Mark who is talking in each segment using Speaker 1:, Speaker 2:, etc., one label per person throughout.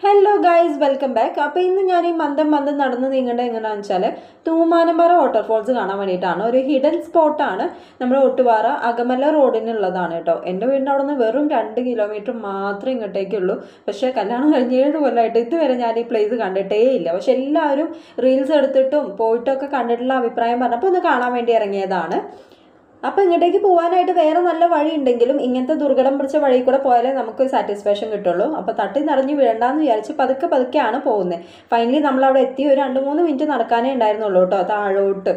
Speaker 1: Hello guys, welcome back. അപ്പോൾ ഇന്ന് ഞാൻ ഈ മന്ദം നടന്ന് നീങ്ങേണ്ടത് എങ്ങനെയാണെന്ന് വെച്ചാൽ തൂമാനമ്പാറ വാട്ടർഫോൾസ് കാണാൻ വേണ്ടിയിട്ടാണ്. ഒരു ഹിഡൻ സ്പോട്ടാണ്. നമ്മുടെ ഒട്ടുപാറ അകമല റോഡിനുള്ളതാണ് കേട്ടോ. എൻ്റെ വീടിൻ്റെ അവിടെ നിന്ന് വെറും 2 കിലോമീറ്റർ മാത്രമേ ഇങ്ങോട്ടേക്കുള്ളൂ. പക്ഷേ കല്യാണം കഴിഞ്ഞ് 7 കൊല്ലമായിട്ട് ഇതുവരെ ഞാൻ ഈ പ്ലേസ് കണ്ടിട്ടേ ഇല്ല. പക്ഷെ എല്ലാവരും റീൽസ് എടുത്തിട്ടും പോയിട്ടൊക്കെ കണ്ടിട്ടുള്ള അഭിപ്രായം പറഞ്ഞപ്പോൾ ഒന്ന് കാണാൻ വേണ്ടി ഇറങ്ങിയതാണ്. അപ്പോൾ ഇങ്ങോട്ടേക്ക് പോകാനായിട്ട് വേറെ നല്ല വഴി ഉണ്ടെങ്കിലും ഇങ്ങനത്തെ ദുർഘടം പിടിച്ച വഴി കൂടെ പോയാലേ നമുക്ക് സാറ്റിസ്ഫാക്ഷൻ കിട്ടുള്ളൂ. അപ്പോൾ തട്ടി നിറഞ്ഞ് വീഴണ്ടെന്ന് വിചാരിച്ച് പതുക്കെയാണ് പോകുന്നത്. ഫൈനലി നമ്മളവിടെ എത്തി. ഒരു 2-3 മിനിറ്റ് നടക്കാനേ ഉണ്ടായിരുന്നുള്ളൂ കേട്ടോ താഴോട്ട്.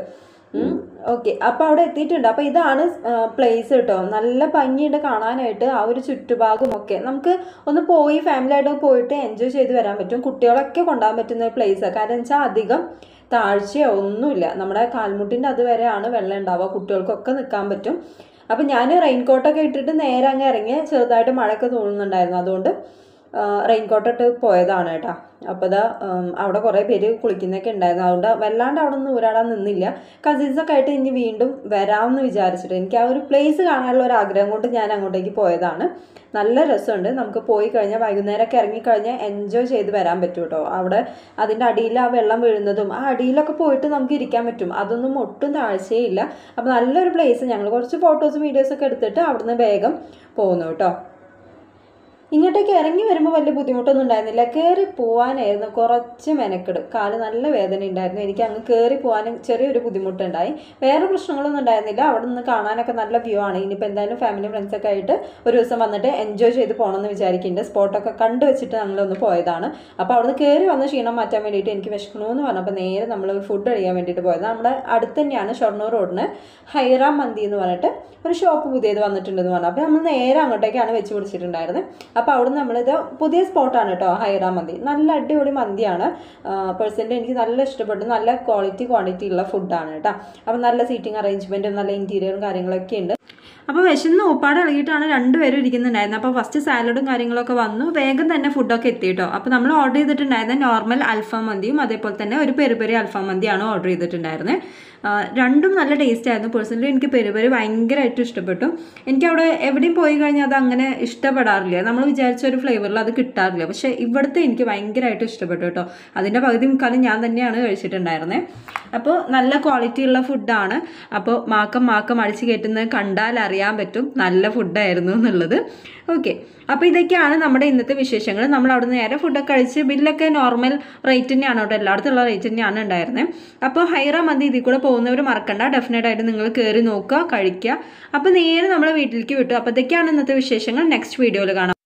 Speaker 1: ഓക്കെ, അപ്പോൾ അവിടെ എത്തിയിട്ടുണ്ട്. അപ്പോൾ ഇതാണ് പ്ലേസ് കേട്ടോ. നല്ല ഭംഗിയുണ്ട് കാണാനായിട്ട്. ആ ഒരു ചുറ്റുഭാഗം ഒക്കെ നമുക്ക് ഒന്ന് പോയി ഫാമിലി ആയിട്ട് പോയിട്ട് എൻജോയ് ചെയ്ത് വരാൻ പറ്റും. കുട്ടികളൊക്കെ കൊണ്ടുപോകാൻ പറ്റുന്ന പ്ലേസാണ്. കാരണം വെച്ചാൽ അധികം താഴ്ചയോ ഒന്നുമില്ല. നമ്മുടെ കാൽമുട്ടിൻ്റെ അതുവരെയാണ് വെള്ളം ഉണ്ടാവുക. കുട്ടികൾക്കൊക്കെ നിൽക്കാൻ പറ്റും. അപ്പം ഞാൻ റെയിൻകോട്ടൊക്കെ ഇട്ടിട്ട് നേരെ അങ്ങ് ഇറങ്ങി. ചെറുതായിട്ട് മഴയൊക്കെ തോന്നുന്നുണ്ടായിരുന്നു. അതുകൊണ്ട് റെയിൻകോട്ടിട്ട് പോയതാണ് കേട്ടോ. അപ്പോൾ ഇതാ അവിടെ കുറേ പേര് കുളിക്കുന്നൊക്കെ ഉണ്ടായിരുന്നു. അതുകൊണ്ട് വല്ലാണ്ട് അവിടെ നിന്ന് ഊരാടാൻ നിന്നില്ല. കസിൻസൊക്കെ ആയിട്ട് ഇനി വീണ്ടും വരാമെന്ന് വിചാരിച്ചിട്ട് എനിക്ക് ആ ഒരു പ്ലേസ് കാണാനുള്ള ഒരു ആഗ്രഹം കൊണ്ട് ഞാൻ അങ്ങോട്ടേക്ക് പോയതാണ്. നല്ല രസമുണ്ട്. നമുക്ക് പോയി കഴിഞ്ഞാൽ വൈകുന്നേരമൊക്കെ ഇറങ്ങിക്കഴിഞ്ഞാൽ എൻജോയ് ചെയ്ത് വരാൻ പറ്റും കേട്ടോ. അവിടെ അതിൻ്റെ അടിയിൽ ആ വെള്ളം വീഴുന്നതും ആ അടിയിലൊക്കെ പോയിട്ട് നമുക്ക് ഇരിക്കാൻ പറ്റും. അതൊന്നും ഒട്ടും താഴ്ചയില്ല. അപ്പോൾ നല്ലൊരു പ്ലേസ്. ഞങ്ങൾ കുറച്ച് ഫോട്ടോസും വീഡിയോസൊക്കെ എടുത്തിട്ട് അവിടുന്ന് വേഗം പോകുന്നു കേട്ടോ. ഇങ്ങോട്ടേക്ക് ഇറങ്ങി വരുമ്പോൾ വലിയ ബുദ്ധിമുട്ടൊന്നും ഉണ്ടായിരുന്നില്ല. കയറി പോകാനായിരുന്നു കുറച്ച് മെനക്കെട്. കാല് നല്ല വേദന ഉണ്ടായിരുന്നു. എനിക്ക് അങ്ങ് കയറി പോകാനും ചെറിയൊരു ബുദ്ധിമുട്ടുണ്ടായി. വേറെ പ്രശ്നങ്ങളൊന്നും ഉണ്ടായിരുന്നില്ല. അവിടെ നിന്ന് കാണാനൊക്കെ നല്ല വ്യൂ ആണ്. ഇനിയിപ്പോൾ എന്തായാലും ഫാമിലി ഫ്രണ്ട്സൊക്കെ ആയിട്ട് ഒരു ദിവസം വന്നിട്ട് എൻജോയ് ചെയ്ത് പോകണമെന്ന് വിചാരിക്കുന്നുണ്ട്. സ്പോട്ടൊക്കെ കണ്ടു വെച്ചിട്ട് ഞങ്ങളൊന്ന് പോയതാണ്. അപ്പോൾ അവിടെ നിന്ന് കയറി വന്ന ക്ഷീണം മാറ്റാൻ വേണ്ടിയിട്ട് എനിക്ക് വിശക്കണമെന്ന് പറഞ്ഞപ്പോൾ നേരെ നമ്മൾ ഫുഡ് കഴിക്കാൻ വേണ്ടിയിട്ട് പോയത്. നമ്മുടെ അടുത്ത് തന്നെയാണ് ഷൊർണൂർ റോഡിന് ഹൈറാം മന്തി എന്ന് പറഞ്ഞിട്ട് ഒരു ഷോപ്പ് പുതിയത് വന്നിട്ടുണ്ടെന്ന് പറഞ്ഞു. അപ്പോൾ നമ്മൾ നേരെ അങ്ങോട്ടേക്കാണ് വെച്ച് പിടിച്ചിട്ടുണ്ടായിരുന്നത്. അപ്പോൾ അവിടെ നിന്ന് നമ്മളിത് പുതിയ സ്പോട്ടാണ് കേട്ടോ ഹൈറാം മന്തി. നല്ല അടിപൊളി മന്തിയാണ്. പേഴ്സണലി എനിക്ക് നല്ല ഇഷ്ടപ്പെട്ടു. നല്ല ക്വാണ്ടിറ്റി ഉള്ള ഫുഡാണ് കേട്ടോ. അപ്പോൾ നല്ല സീറ്റിംഗ് അറേഞ്ച്മെൻറ്റും നല്ല ഇൻറ്റീരിയറും കാര്യങ്ങളൊക്കെ ഉണ്ട്. അപ്പോൾ വിശന്ന് ഉപ്പാട് ഇളകിയിട്ടാണ് 2 പേരും ഇരിക്കുന്നുണ്ടായിരുന്നത്. അപ്പോൾ ഫസ്റ്റ് സാലഡും കാര്യങ്ങളൊക്കെ വന്നു. വേഗം തന്നെ ഫുഡൊക്കെ എത്തി കേട്ടോ. അപ്പോൾ നമ്മൾ ഓർഡർ ചെയ്തിട്ടുണ്ടായിരുന്നത് നോർമൽ അൽഫാം മന്തിയും അതേപോലെ തന്നെ ഒരു പെരി അൽഫാം മന്തിയാണ് ഓർഡർ ചെയ്തിട്ടുണ്ടായിരുന്നത്. രണ്ടും നല്ല ടേസ്റ്റ് ആയിരുന്നു. പേഴ്സണലി എനിക്ക് പെരി ഭയങ്കരമായിട്ട് ഇഷ്ടപ്പെട്ടു. എനിക്കവിടെ എവിടെയും പോയി കഴിഞ്ഞാൽ അത് അങ്ങനെ ഇഷ്ടപ്പെടാറില്ല. നമ്മൾ വിചാരിച്ച ഒരു ഫ്ലേവറിൽ അത് കിട്ടാറില്ല. പക്ഷേ ഇവിടുത്തെ എനിക്ക് ഭയങ്കരമായിട്ട് ഇഷ്ടപ്പെട്ടു കേട്ടോ. അതിൻ്റെ പകുതി മുക്കാലും ഞാൻ തന്നെയാണ് കഴിച്ചിട്ടുണ്ടായിരുന്നത്. അപ്പോൾ നല്ല ക്വാളിറ്റി ഉള്ള ഫുഡാണ്. അപ്പോൾ മാക്കം അടിച്ച് കയറ്റുന്നത് കണ്ടാൽ അറിയാൻ പറ്റും നല്ല ഫുഡായിരുന്നു എന്നുള്ളത്. ഓക്കെ, അപ്പോൾ ഇതൊക്കെയാണ് നമ്മുടെ ഇന്നത്തെ വിശേഷങ്ങൾ. നമ്മൾ അവിടെ നിന്ന് നേരെ ഫുഡൊക്കെ കഴിച്ച് ബില്ലൊക്കെ നോർമൽ റേറ്റ് തന്നെയാണ് കേട്ടോ. എല്ലായിടത്തുള്ള റേറ്റ് തന്നെയാണ് ഉണ്ടായിരുന്നത്. അപ്പോൾ ഹൈറാം മന്തി ഇതിൽ കൂടെ പോകുന്നവർ മറക്കണ്ട. ഡെഫിനറ്റായിട്ട് നിങ്ങൾ കയറി നോക്കുക, കഴിക്കുക. അപ്പോൾ നേരെ നമ്മൾ വീട്ടിലേക്ക് വിട്ടു. അപ്പോൾ ഇതൊക്കെയാണ് ഇന്നത്തെ വിശേഷങ്ങൾ. നെക്സ്റ്റ് വീഡിയോയിൽ കാണാം.